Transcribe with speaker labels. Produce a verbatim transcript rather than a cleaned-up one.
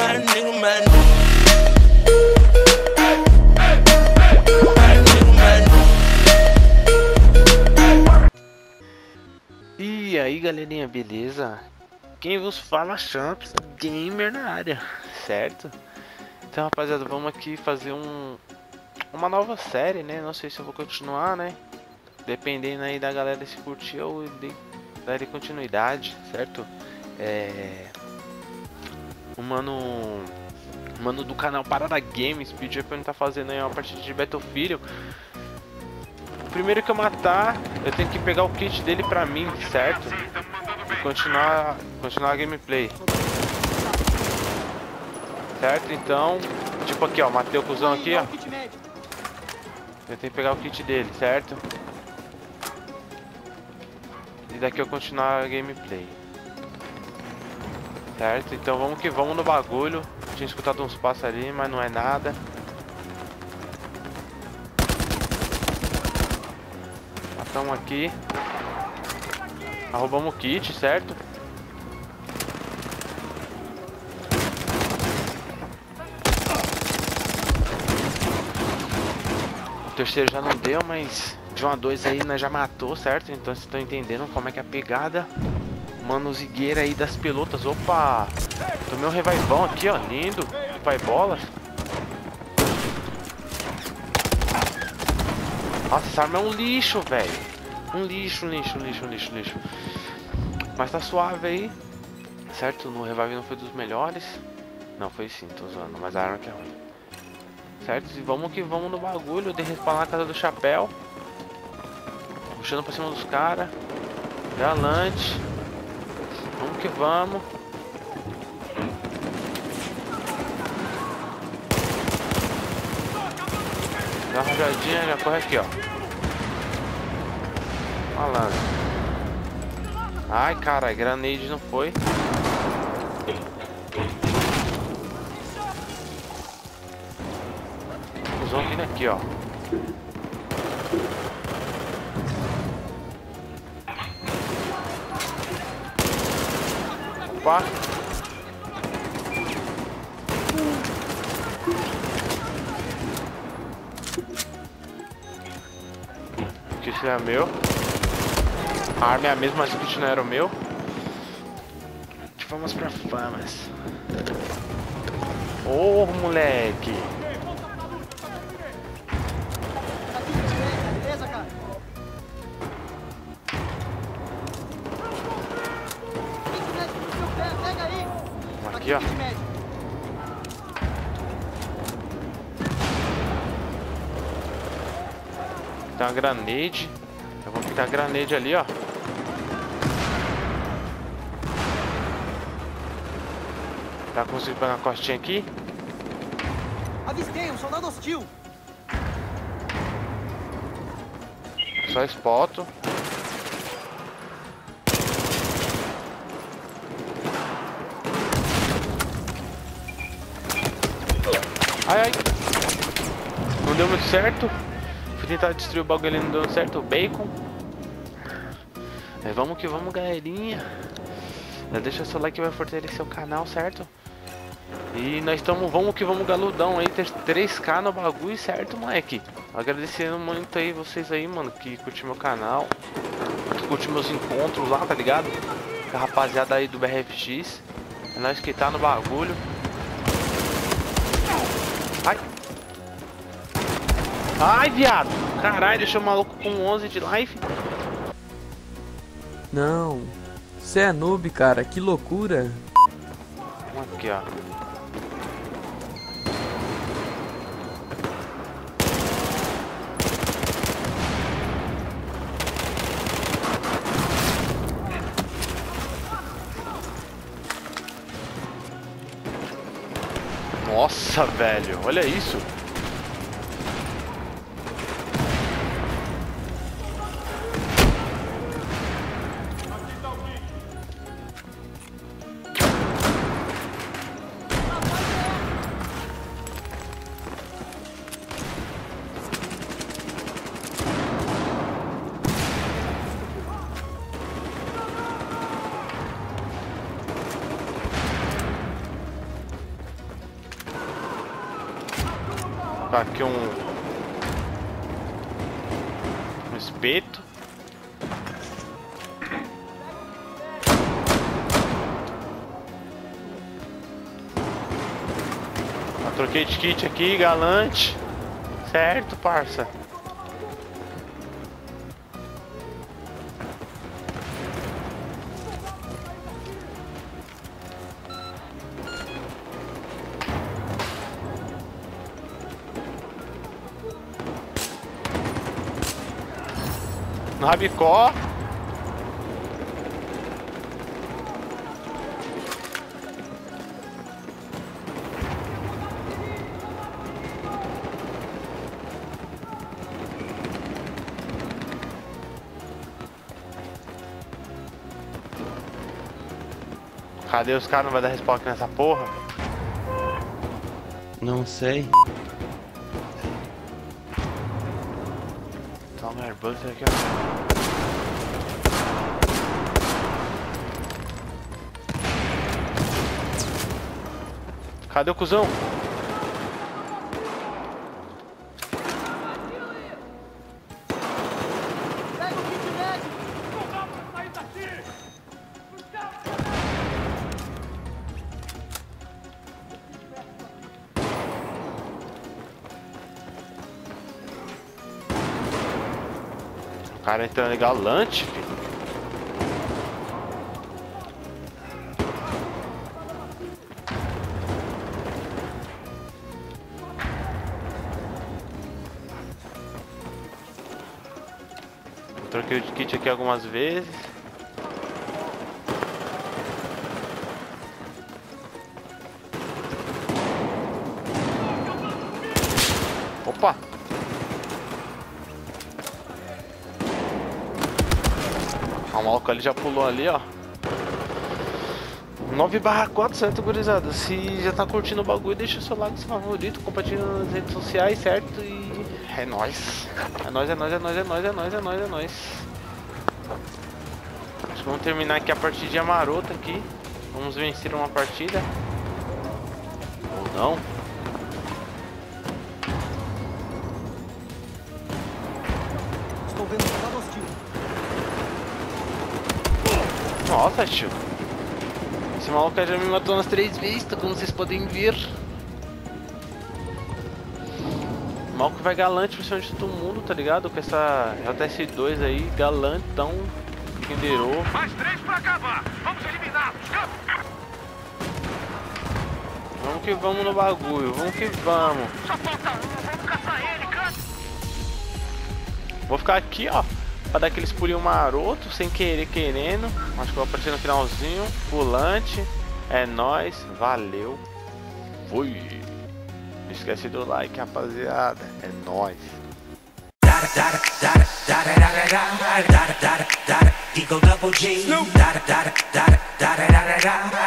Speaker 1: Mad nigga, mad
Speaker 2: E aí galerinha, beleza? Quem vos fala, Champs, gamer na área, certo? Então rapaziada, vamos aqui fazer um uma nova série, né? Não sei se eu vou continuar, né? Dependendo aí da galera se curtir, eu darei continuidade, certo? É... O mano, o mano do canal Parada Games pediu pra eu estar fazendo aí uma partida de Battlefield. Primeiro que eu matar, eu tenho que pegar o kit dele pra mim, certo? E continuar, continuar a gameplay. Certo? Então, tipo aqui ó, matei o cuzão aqui ó. Eu tenho que pegar o kit dele, certo? E daqui eu continuar a gameplay. Certo? Então vamos que vamos no bagulho. Tinha escutado uns passos ali, mas não é nada. Matamos aqui. Roubamos o kit, certo? O terceiro já não deu, mas de um a dois aí nós já matou, certo? Então vocês estão entendendo como é que é a pegada. Mano, o Zigueira aí das pelotas. Opa! Tomei um revaivão aqui, ó. Lindo. Pai bola. Nossa, essa arma é um lixo, velho. Um lixo, um lixo, um lixo, um lixo, um lixo. Mas tá suave aí. Certo? No revive não foi dos melhores. Não, foi sim, tô usando. Mas a arma que é ruim. Certo? E vamos que vamos no bagulho. De respawnar na casa do chapéu. Puxando pra cima dos caras. Galante. Vamos que vamos. Dá uma rajadinha, já corre aqui, ó. Malandro. Ai, caralho, granade não foi. Os vão vindo aqui, ó. Opa. O kit é meu. A arma é a mesma, mas o kit não era o meu. Vamos pra famas. Ô, oh, moleque. Aqui, ó. Tem uma granade. Eu vou pegar a granade ali, ó. Tá conseguindo pegar uma costinha aqui?
Speaker 3: Avistei um soldado hostil.
Speaker 2: Só espoto. Ai, ai. Não deu muito certo. Fui tentar destruir o bagulho ali, não deu certo. O bacon. Mas vamos que vamos, galerinha. Já deixa seu like que vai fortalecer o canal, certo? E nós estamos, vamos que vamos, galudão aí, ter três K no bagulho, certo, moleque? Agradecendo muito aí vocês aí, mano, que curtiu meu canal, que curtiu meus encontros lá, tá ligado? Com a rapaziada aí do B R F X. É nós que tá no bagulho. Ai! Ai, viado! Caralho, deixou o maluco com onze de life.
Speaker 4: Não, você é noob, cara, que loucura.
Speaker 2: Aqui, ó. Nossa, velho, olha isso. colocar aqui um, um espeto. Eu troquei de kit aqui, galante. Certo, parça. No rabicó. Cadê os caras? Não vai dar respawn aqui nessa porra?
Speaker 1: Não sei.
Speaker 2: Toma airbus aqui, ó. Cadê o cuzão? O cara entrando galante, filho. Troquei o kit aqui algumas vezes. Opa! O maluco ali já pulou ali, ó. nove barra quatro, certo, gurizada? Se já tá curtindo o bagulho, deixa o seu like favorito, compartilha nas redes sociais, certo? E é nóis. É nóis, é nóis, é nóis, é nóis, é nóis, é nóis, é nóis. Acho que vamos terminar aqui a partidinha marota aqui. Vamos vencer uma partida. Ou não.
Speaker 3: Estou vendo um soldado hostil.
Speaker 2: Nossa, tio. Esse maluco já me matou umas três vezes, como vocês podem ver. O maluco vai galante por cima de todo mundo, tá ligado? Com essa J T S dois aí, galantão. Enderou.
Speaker 5: Mais três pra acabar. Vamos eliminá-los.
Speaker 2: Vamos que vamos no bagulho, vamos que vamos.
Speaker 5: Só falta um, vamos caçar ele, cara.
Speaker 2: Vou ficar aqui, ó, pra dar aqueles pulinhos marotos, sem querer, querendo. Acho que vou aparecer no finalzinho. Pulante. É nóis. Valeu. Fui. Não esquece do like, rapaziada. É nóis.
Speaker 6: Eagle double G. Da da da da da da da da da.